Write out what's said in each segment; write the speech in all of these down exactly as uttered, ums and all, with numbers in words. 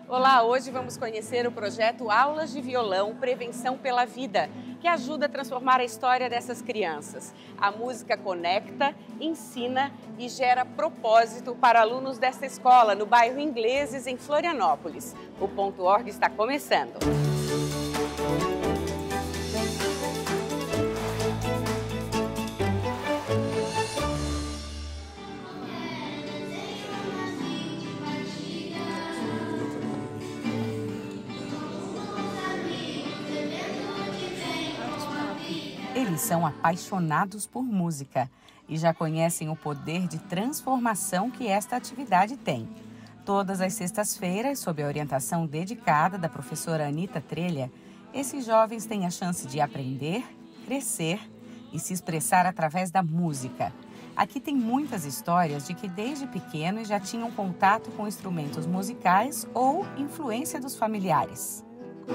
Olá, hoje vamos conhecer o projeto Aulas de Violão Prevenção pela Vida, que ajuda a transformar a história dessas crianças. A música conecta, ensina e gera propósito para alunos desta escola, no bairro Ingleses, em Florianópolis. O ponto org está começando. Eles são apaixonados por música e já conhecem o poder de transformação que esta atividade tem. Todas as sextas-feiras, sob a orientação dedicada da professora Anita Trelha, esses jovens têm a chance de aprender, crescer e se expressar através da música. Aqui tem muitas histórias de que desde pequenos já tinham contato com instrumentos musicais ou influência dos familiares.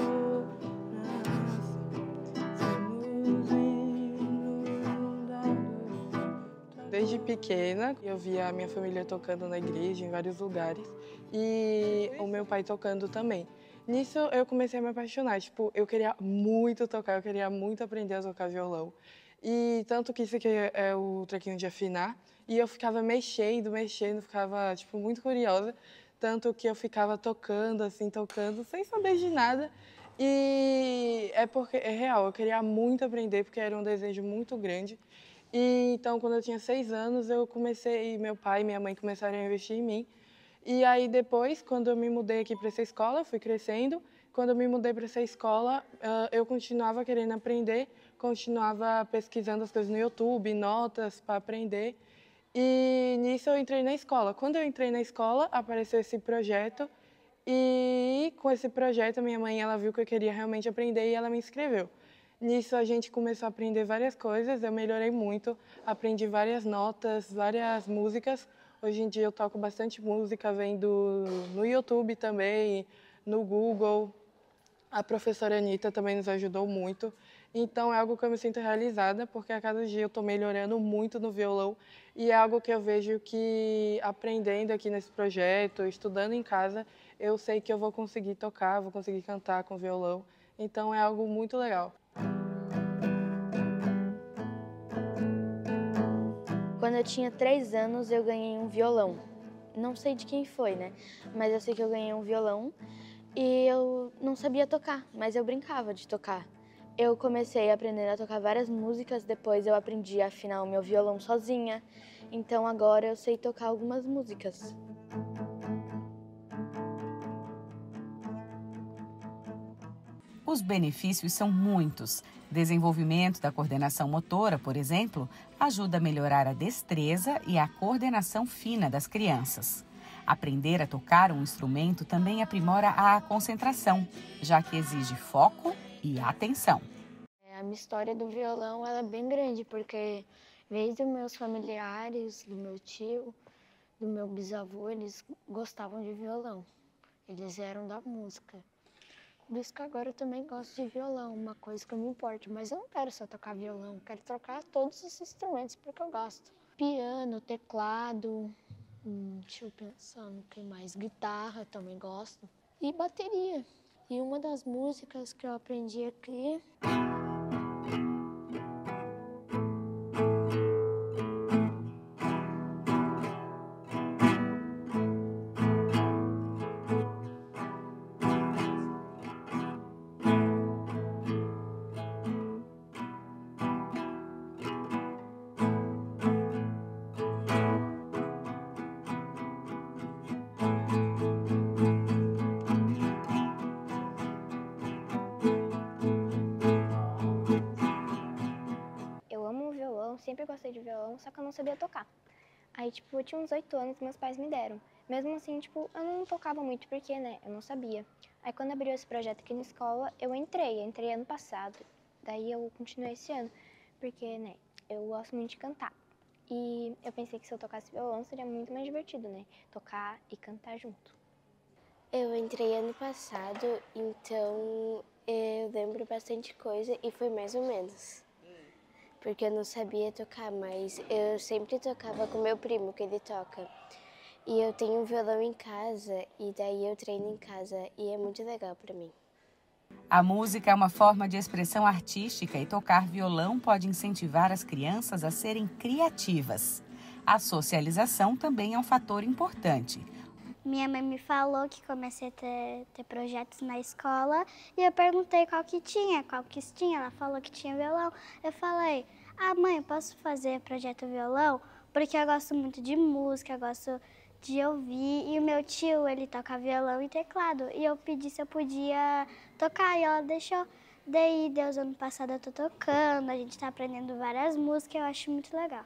Desde pequena, eu via a minha família tocando na igreja, em vários lugares, e o meu pai tocando também. Nisso, eu comecei a me apaixonar. Tipo, eu queria muito tocar, eu queria muito aprender a tocar violão. E tanto que isso aqui é o trequinho de afinar, e eu ficava mexendo, mexendo, ficava, tipo, muito curiosa. Tanto que eu ficava tocando, assim, tocando, sem saber de nada. E é porque, é real, eu queria muito aprender, porque era um desejo muito grande. E então, quando eu tinha seis anos, eu comecei, meu pai e minha mãe começaram a investir em mim. E aí depois, quando eu me mudei aqui para essa escola, fui crescendo. Quando eu me mudei para essa escola, eu continuava querendo aprender, continuava pesquisando as coisas no YouTube, notas para aprender. E nisso eu entrei na escola. Quando eu entrei na escola, apareceu esse projeto. E com esse projeto, minha mãe, ela viu que eu queria realmente aprender e ela me inscreveu. Nisso a gente começou a aprender várias coisas, eu melhorei muito, aprendi várias notas, várias músicas. Hoje em dia eu toco bastante música, vendo no YouTube também, no Google. A professora Anita também nos ajudou muito. Então é algo que eu me sinto realizada, porque a cada dia eu estou melhorando muito no violão. E é algo que eu vejo que aprendendo aqui nesse projeto, estudando em casa, eu sei que eu vou conseguir tocar, vou conseguir cantar com violão. Então é algo muito legal. Quando eu tinha três anos, eu ganhei um violão. Não sei de quem foi, né? Mas eu sei que eu ganhei um violão e eu não sabia tocar, mas eu brincava de tocar. Eu comecei aprendendo a tocar várias músicas, depois eu aprendi a afinar o meu violão sozinha. Então agora eu sei tocar algumas músicas. Os benefícios são muitos. Desenvolvimento da coordenação motora, por exemplo, ajuda a melhorar a destreza e a coordenação fina das crianças. Aprender a tocar um instrumento também aprimora a concentração, já que exige foco e atenção. A minha história do violão ela é bem grande, porque veio dos meus familiares, do meu tio, do meu bisavô, eles gostavam de violão. Eles eram da música. Por isso que agora eu também gosto de violão, uma coisa que eu me importo. Mas eu não quero só tocar violão, eu quero tocar todos os instrumentos porque eu gosto. Piano, teclado, hum, deixa eu pensar no que mais, guitarra também gosto. E bateria. E uma das músicas que eu aprendi aqui... Sempre gostei de violão, só que eu não sabia tocar. Aí, tipo, eu tinha uns oito anos e meus pais me deram. Mesmo assim, tipo, eu não tocava muito porque, né, eu não sabia. Aí, quando abriu esse projeto aqui na escola, eu entrei. Eu entrei ano passado. Daí, eu continuei esse ano, porque, né, eu gosto muito de cantar. E eu pensei que se eu tocasse violão seria muito mais divertido, né, tocar e cantar junto. Eu entrei ano passado, então eu lembro bastante coisa e foi mais ou menos. Porque eu não sabia tocar, mas eu sempre tocava com meu primo, que ele toca. E eu tenho um violão em casa e daí eu treino em casa e é muito legal para mim. A música é uma forma de expressão artística e tocar violão pode incentivar as crianças a serem criativas. A socialização também é um fator importante. Minha mãe me falou que comecei a ter, ter projetos na escola e eu perguntei qual que tinha, qual que tinha. Ela falou que tinha violão. Eu falei, ah mãe, eu posso fazer projeto violão? Porque eu gosto muito de música, eu gosto de ouvir. E o meu tio, ele toca violão e teclado. E eu pedi se eu podia tocar e ela deixou. Daí, Deus, ano passado eu tô tocando, a gente tá aprendendo várias músicas, eu acho muito legal.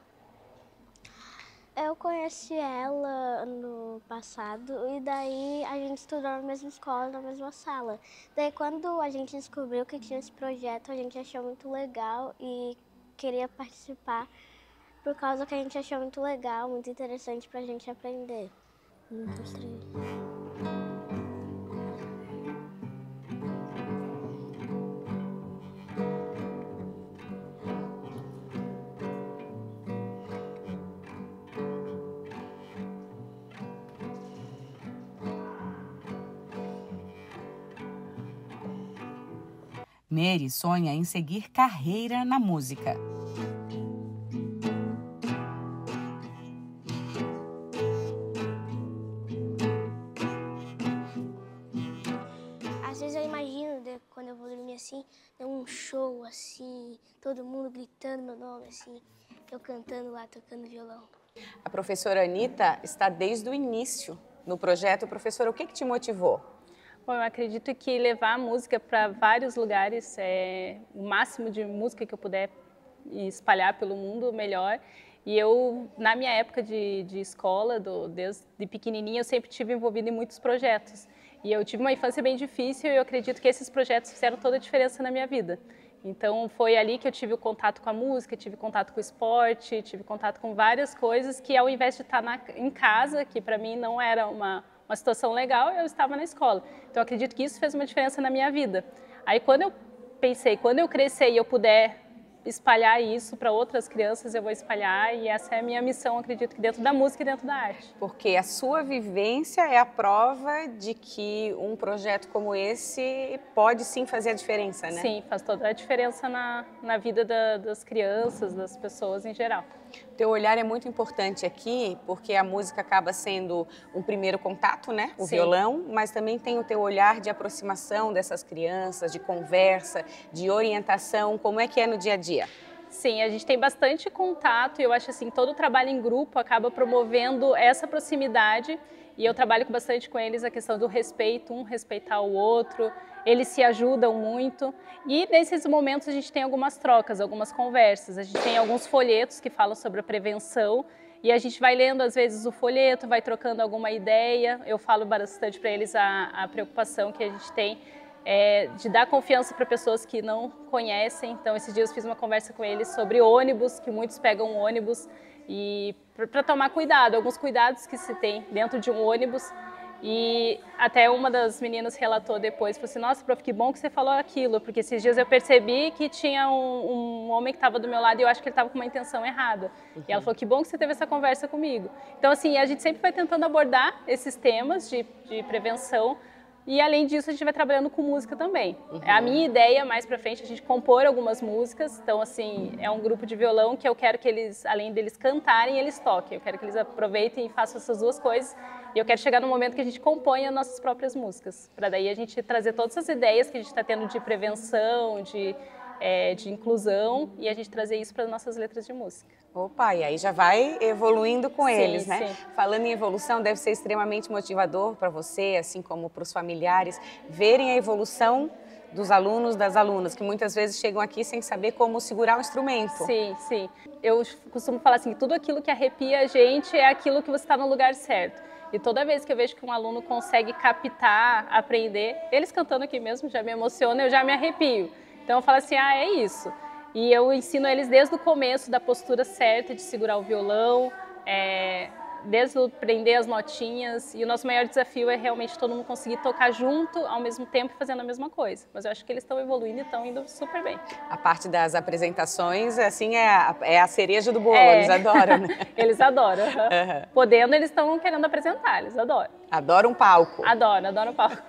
Eu conheci ela no passado e daí a gente estudou na mesma escola, na mesma sala. Daí quando a gente descobriu que tinha esse projeto, a gente achou muito legal e queria participar por causa que a gente achou muito legal, muito interessante pra gente aprender. Um, dois, três. Mary sonha em seguir carreira na música. Às vezes eu imagino, quando eu vou dormir assim, um show assim, todo mundo gritando meu nome assim, eu cantando lá, tocando violão. A professora Anitta está desde o início no projeto. Professora, o que que te motivou? Bom, eu acredito que levar a música para vários lugares, é, o máximo de música que eu puder espalhar pelo mundo, melhor. E eu, na minha época de, de escola, do, desde pequenininha, eu sempre tive envolvida em muitos projetos. E eu tive uma infância bem difícil e eu acredito que esses projetos fizeram toda a diferença na minha vida. Então, foi ali que eu tive o contato com a música, tive contato com o esporte, tive contato com várias coisas que, ao invés de estar na, em casa, que para mim não era uma... uma situação legal, eu estava na escola. Então, eu acredito que isso fez uma diferença na minha vida. Aí, quando eu pensei, quando eu crescer e eu puder espalhar isso para outras crianças, eu vou espalhar, e essa é a minha missão, acredito que dentro da música e dentro da arte. Porque a sua vivência é a prova de que um projeto como esse pode sim fazer a diferença, né? Sim, faz toda a diferença na, na vida da, das crianças, das pessoas em geral. O teu olhar é muito importante aqui, porque a música acaba sendo um primeiro contato, né? O Sim. violão, mas também tem o teu olhar de aproximação dessas crianças, de conversa, de orientação. Como é que é no dia a dia? Sim, a gente tem bastante contato e eu acho assim, todo o trabalho em grupo acaba promovendo essa proximidade, e eu trabalho bastante com eles a questão do respeito, um respeitar o outro, eles se ajudam muito, e nesses momentos a gente tem algumas trocas, algumas conversas, a gente tem alguns folhetos que falam sobre a prevenção, e a gente vai lendo às vezes o folheto, vai trocando alguma ideia, eu falo bastante para eles a, a preocupação que a gente tem é, de dar confiança para pessoas que não conhecem. Então, esses dias eu fiz uma conversa com eles sobre ônibus, que muitos pegam ônibus, e para tomar cuidado, alguns cuidados que se tem dentro de um ônibus. E até uma das meninas relatou depois, falou assim, nossa, prof, que bom que você falou aquilo, porque esses dias eu percebi que tinha um, um homem que estava do meu lado e eu acho que ele estava com uma intenção errada. Uhum. E ela falou, que bom que você teve essa conversa comigo. Então, assim, a gente sempre vai tentando abordar esses temas de, de prevenção, e além disso a gente vai trabalhando com música também. Uhum. A minha ideia, mais pra frente, é a gente compor algumas músicas. Então, assim, é um grupo de violão que eu quero que eles, além deles cantarem, eles toquem. Eu quero que eles aproveitem e façam essas duas coisas. E eu quero chegar no momento que a gente componha nossas próprias músicas, para daí a gente trazer todas as ideias que a gente está tendo de prevenção, de, é, de inclusão, e a gente trazer isso para nossas letras de música. Opa, e aí já vai evoluindo com sim, eles, né? Sim. Falando em evolução, deve ser extremamente motivador para você, assim como para os familiares, verem a evolução dos alunos, das alunas, que muitas vezes chegam aqui sem saber como segurar o instrumento. Sim, sim. Eu costumo falar assim, que tudo aquilo que arrepia a gente é aquilo que você está no lugar certo. E toda vez que eu vejo que um aluno consegue captar, aprender, eles cantando aqui mesmo já me emociona, eu já me arrepio. Então eu falo assim, ah, é isso. E eu ensino eles desde o começo da postura certa de segurar o violão, é, desde o aprender as notinhas, e o nosso maior desafio é realmente todo mundo conseguir tocar junto, ao mesmo tempo, fazendo a mesma coisa. Mas eu acho que eles estão evoluindo e estão indo super bem. A parte das apresentações, assim, é a, é a cereja do bolo, É. eles adoram, né? Eles adoram. Uhum. Uhum. Podendo, eles estão querendo apresentar, eles adoram. Adoram um palco. Adoram, adoram o palco.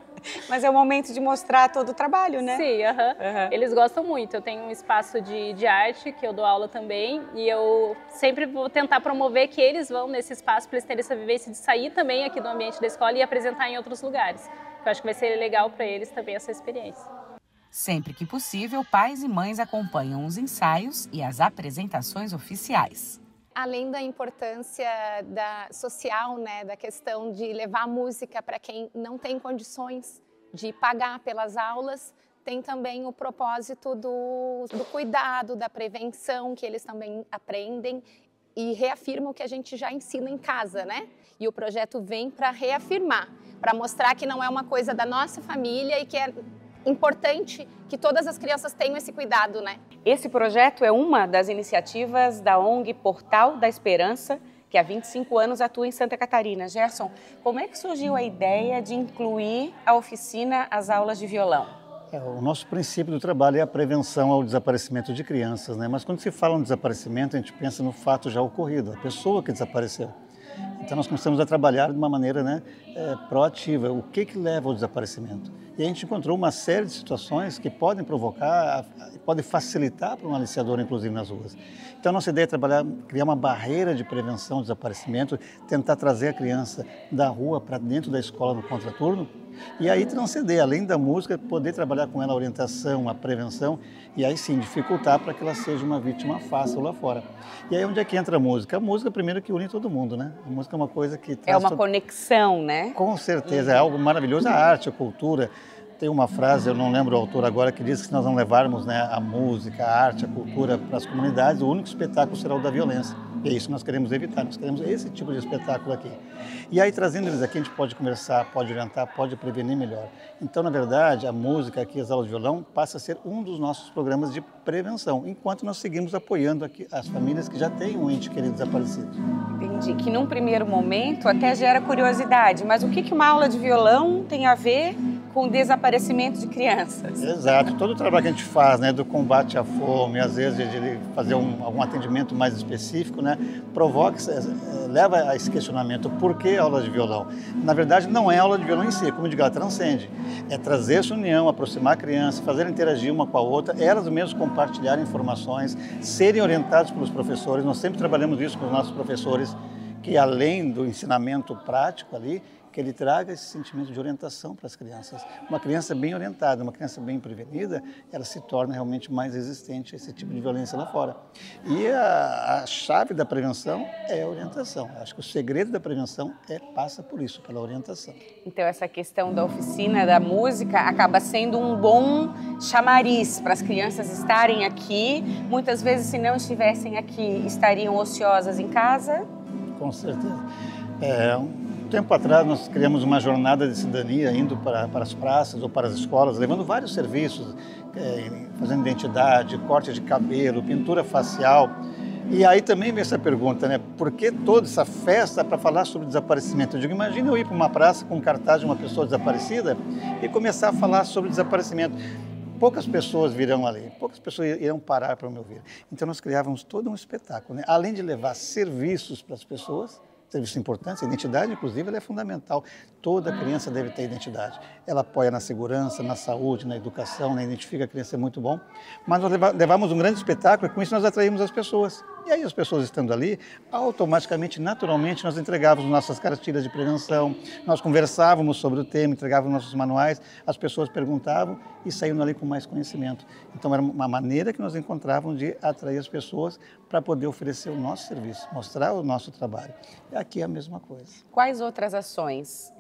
Mas é o momento de mostrar todo o trabalho, né? Sim, uhum. Uhum. Eles gostam muito. Eu tenho um espaço de, de arte, que eu dou aula também, e eu sempre vou tentar promover que eles vão nesse espaço para eles terem essa vivência de sair também aqui do ambiente da escola e apresentar em outros lugares. Eu acho que vai ser legal para eles também essa experiência. Sempre que possível, pais e mães acompanham os ensaios e as apresentações oficiais. Além da importância da social, né, da questão de levar música para quem não tem condições de pagar pelas aulas, tem também o propósito do, do cuidado, da prevenção, que eles também aprendem e reafirmam o que a gente já ensina em casa, né? E o projeto vem para reafirmar, para mostrar que não é uma coisa da nossa família e que é importante que todas as crianças tenham esse cuidado, né? Esse projeto é uma das iniciativas da O N G Portal da Esperança, que há vinte e cinco anos atua em Santa Catarina. Gerson, como é que surgiu a ideia de incluir a oficina às aulas de violão? É, o nosso princípio do trabalho é a prevenção ao desaparecimento de crianças, né? Mas quando se fala em desaparecimento, a gente pensa no fato já ocorrido, a pessoa que desapareceu. Então nós começamos a trabalhar de uma maneira, né, é, proativa, o que que leva ao desaparecimento. E a gente encontrou uma série de situações que podem provocar, podem facilitar para um aliciador, inclusive nas ruas. Então a nossa ideia é trabalhar, criar uma barreira de prevenção ao desaparecimento, tentar trazer a criança da rua para dentro da escola no contraturno, e aí transcender, além da música, poder trabalhar com ela a orientação, a prevenção, e aí sim dificultar para que ela seja uma vítima fácil lá fora. E aí onde é que entra a música? A música primeiro que une todo mundo, né? A música é uma coisa que traz... É uma todo... conexão, né? Com certeza, é algo maravilhoso. A arte, a cultura. Tem uma frase, eu não lembro o autor agora, que diz que se nós não levarmos, né, a música, a arte, a cultura para as comunidades, o único espetáculo será o da violência. E é isso que nós queremos evitar, nós queremos esse tipo de espetáculo aqui. E aí, trazendo eles aqui, a gente pode conversar, pode orientar, pode prevenir melhor. Então, na verdade, a música aqui, as aulas de violão, passa a ser um dos nossos programas de prevenção, enquanto nós seguimos apoiando aqui as famílias que já têm um ente querido desaparecido. Entendi, que num primeiro momento até gera curiosidade, mas o que que uma aula de violão tem a ver com o desaparecimento de crianças? Exato, todo o trabalho que a gente faz, né, do combate à fome, às vezes de fazer um, algum atendimento mais específico, né, provoca, leva a esse questionamento, por que aula de violão? Na verdade, não é aula de violão em si, como eu digo, ela transcende. É trazer essa união, aproximar a criança, fazer interagir uma com a outra, elas mesmas compartilharem informações, serem orientadas pelos professores. Nós sempre trabalhamos isso com os nossos professores, que além do ensinamento prático ali, que ele traga esse sentimento de orientação para as crianças. Uma criança bem orientada, uma criança bem prevenida, ela se torna realmente mais resistente a esse tipo de violência lá fora. E a, a chave da prevenção é a orientação. Acho que o segredo da prevenção é, passa por isso, pela orientação. Então essa questão da oficina, da música, acaba sendo um bom chamariz para as crianças estarem aqui. Muitas vezes, se não estivessem aqui, estariam ociosas em casa? Com certeza. É, um tempo atrás nós criamos uma jornada de cidadania indo para, para as praças ou para as escolas, levando vários serviços, é, fazendo identidade, corte de cabelo, pintura facial. E aí também vem essa pergunta, né? Por que toda essa festa para falar sobre desaparecimento? Eu digo, imagina eu ir para uma praça com um cartaz de uma pessoa desaparecida e começar a falar sobre desaparecimento. Poucas pessoas virão ali, poucas pessoas irão parar para me ouvir. Então nós criávamos todo um espetáculo, né? Além de levar serviços para as pessoas, serviços importantes, a identidade, inclusive, ela é fundamental. Toda criança deve ter identidade. Ela apoia na segurança, na saúde, na educação, né? Identifica a criança, é muito bom. Mas nós levamos um grande espetáculo e com isso nós atraímos as pessoas. E aí as pessoas estando ali, automaticamente, naturalmente, nós entregávamos nossas cartilhas de prevenção, nós conversávamos sobre o tema, entregávamos nossos manuais, as pessoas perguntavam e saíam ali com mais conhecimento. Então era uma maneira que nós encontrávamos de atrair as pessoas para poder oferecer o nosso serviço, mostrar o nosso trabalho. E aqui é a mesma coisa. Quais outras ações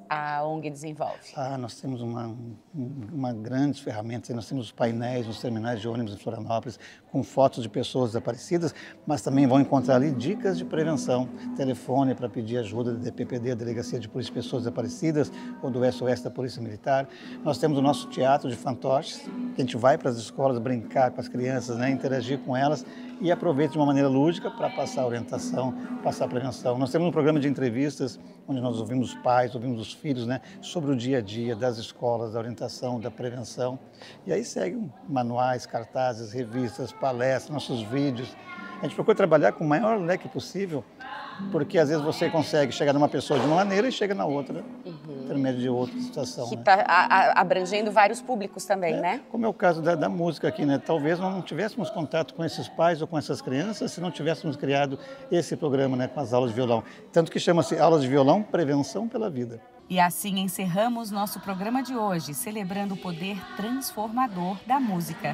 a ONG desenvolve? Ah, nós temos uma, uma grande ferramenta, nós temos os painéis nos terminais de ônibus em Florianópolis, com fotos de pessoas desaparecidas, mas também vão encontrar ali dicas de prevenção, telefone para pedir ajuda da D P P D, a Delegacia de Polícia de Pessoas Desaparecidas, ou do S O S da Polícia Militar. Nós temos o nosso teatro de fantoches, que a gente vai para as escolas brincar com as crianças, né, interagir com elas e aproveita de uma maneira lúdica para passar orientação, passar prevenção. Nós temos um programa de entrevistas onde nós ouvimos os pais, ouvimos os filhos, né, sobre o dia a dia das escolas, da orientação, da prevenção. E aí seguem manuais, cartazes, revistas, palestras, nossos vídeos. A gente procura trabalhar com o maior leque possível, porque às vezes você consegue chegar numa pessoa de uma maneira e chega na outra, uhum. intermédio de outra situação. Que né? tá a, a, abrangendo vários públicos também, é, né? Como é o caso da, da música aqui, né? Talvez nós não tivéssemos contato com esses pais ou com essas crianças se não tivéssemos criado esse programa, né, com as aulas de violão. Tanto que chama-se Aulas de Violão Prevenção pela Vida. E assim encerramos nosso programa de hoje, celebrando o poder transformador da música.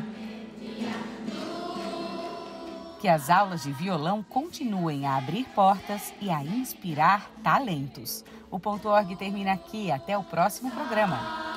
Que as aulas de violão continuem a abrir portas e a inspirar talentos. O Ponto Org termina aqui. Até o próximo programa.